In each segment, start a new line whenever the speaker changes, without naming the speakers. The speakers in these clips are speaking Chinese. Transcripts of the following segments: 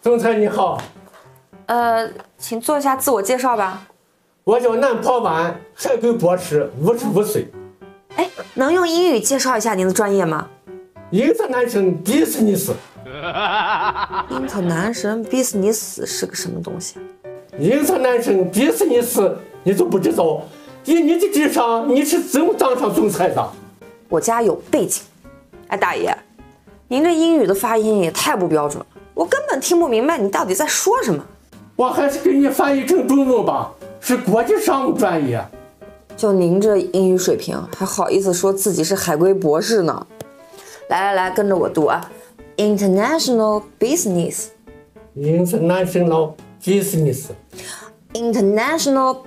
总裁你好，
请做一下自我介绍吧。
我叫南坡湾海归博士，55岁。
哎，能用英语介绍一下您的专业吗
？International Business。
International Business 是个什么东西
？International Business 你都不知道？以你的智商，你是怎么当上总裁的？
我家有背景。哎，大爷，您这英语的发音也太不标准了，我根本听不明白你到底在说什么。
我还是给你翻译成中文吧，是国际商务专业。
就您这英语水平，还好意思说自己是海归博士呢？来，跟着我读啊 ，International
Business。International
Business。International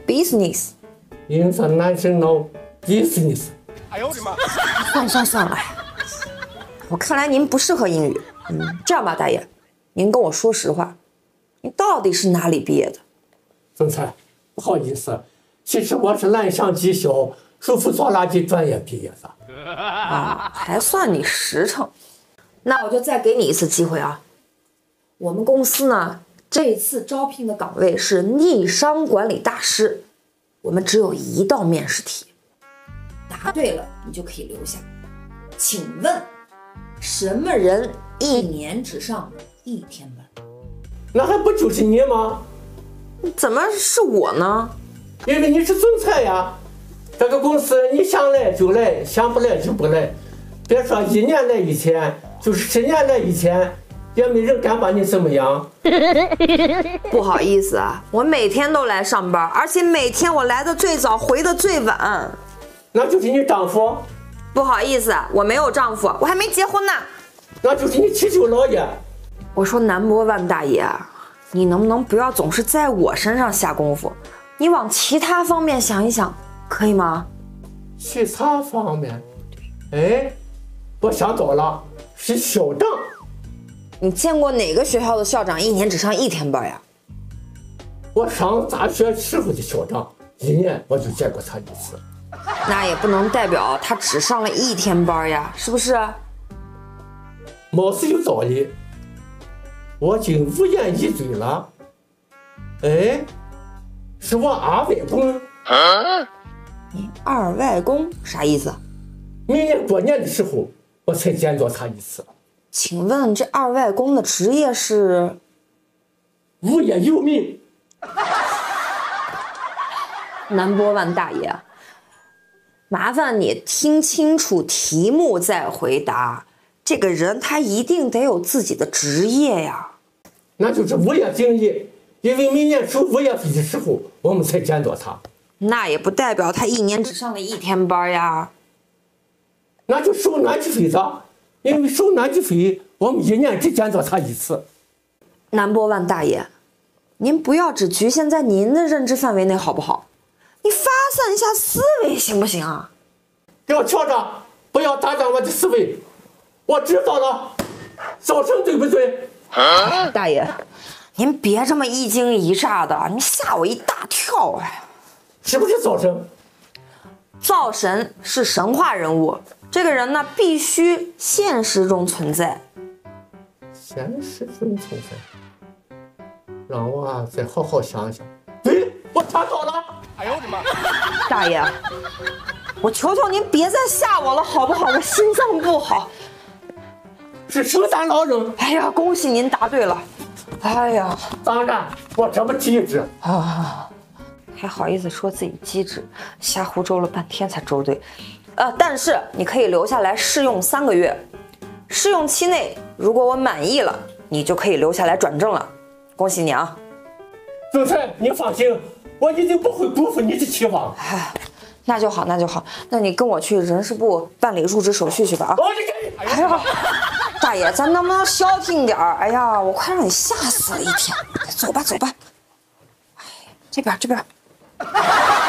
Business。International Business。
哎呦我的妈！算了，我看来您不适合英语。这样吧，大爷，您跟我说实话，你到底是哪里毕业的？
总裁，不好意思，其实我是蓝翔技校手扶拖拉机专业毕业的。
啊，还算你实诚。那我就再给你一次机会啊！我们公司呢，这一次招聘的岗位是逆商管理大师，我们只有一道面试题，答对了你就可以留下。请问，什么人1年只上1天班？
那还不就是你吗？
怎么是我呢？
因为你是总裁呀。这个公司你想来就来，想不来就不来。别说1年来1天，就是10年来1天，也没人敢把你怎么样。
不好意思啊，我每天都来上班，而且每天我来的最早，回的最晚。
那就是你丈夫？
不好意思，我没有丈夫，我还没结婚呢。
那就是你七舅姥爷。
我说南波万大爷，你能不能不要总是在我身上下功夫，你往其他方面想一想，可以吗？
其他方面？哎，我想到了，是校长。
你见过哪个学校的校长1年只上1天班呀？
我上大学时候的校长，1年我就见过他1次。
那也不能代表他只上了1天班呀，是不是？
貌似有道理，我竟无言以对了。哎，是我二外公。
你二外公啥意思？
明年过年的时候，我才见到他1次。
请问这二外公的职业是？
无业游民。
南波万大爷，麻烦你听清楚题目再回答。这个人他一定得有自己的职业呀。
那就是物业经理，因为明年收物业费的时候，我们才见到他。
那也不代表他1年只上了1天班呀。
那就收暖气费的，因为收暖气费，我们1年只见到他1次。
南波万大爷，您不要只局限在您的认知范围内好不好？你发散一下思维行不行啊？
给我瞧着，不要打断我的思维。我知道了，早生对不对？
大爷，您别这么一惊一乍的，你吓我一大跳哎！
是不是灶神？
灶神是神话人物，这个人呢必须现实中存在。
现实中存在，让我再好好想想。对，我查到了。哎呦我的妈！
大爷，我求求您别再吓我了好不好？我心脏不好。
是圣诞老人。
哎呀，恭喜您答对了。哎呀，
当然，我这么机智
啊，还好意思说自己机智，瞎胡诌了半天才诌对。但是你可以留下来试用3个月，试用期内如果我满意了，你就可以留下来转正了。恭喜你啊！
总裁，你放心，我一定不会辜负你的期望。
那就好，那你跟我去人事部办理入职手续去吧啊！哎呀，大爷，咱能不能消停点儿？哎呀，我快让你吓死了一天！走吧。哎，这边。